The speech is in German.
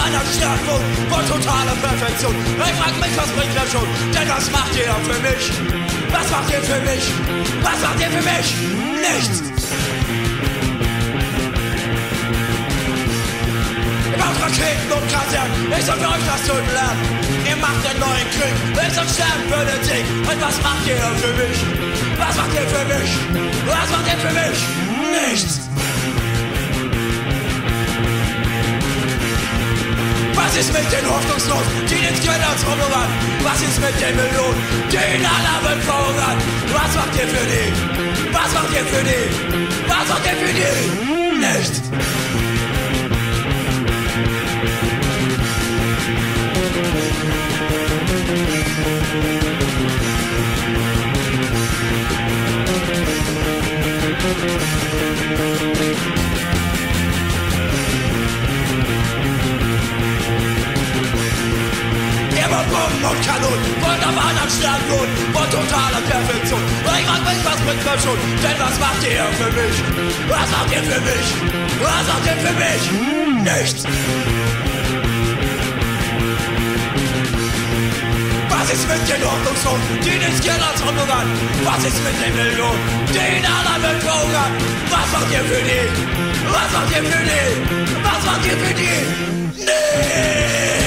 einer Sternflug von totaler Perfektion. Ich frag mich, was bringt das schon? Denn was macht ihr für mich? Was macht ihr für mich? Was macht ihr für mich? Nichts! Ihr baut Raketen und Kasernen, ich soll für euch das Töten lernen. Ihr macht den neuen Krieg, ich soll sterben für den Sieg. Und was macht ihr für mich? Was macht ihr für mich? Was macht ihr für mich? Nichts! Was ist mit den Hoffnungslosen, die den Skandals rumlungern? Was ist mit den Millionen, die in aller Welt verhungern? Was macht ihr für die? Was macht ihr für die? Was macht ihr für die? Nichts! Bomben und Kanonen von der anderen Sternflut von totaler Perfektion. Ich frag mich, was bringt das schon? Denn was macht ihr für mich? Was macht ihr für mich? Was macht ihr für mich? Nichts! Was ist mit den Hoffnungslosen, die den Skandals rumlungern? Was ist mit den Millionen, die in aller Welt verhungern? Was macht ihr für die? Was macht ihr für die? Was macht ihr für die? Nichts!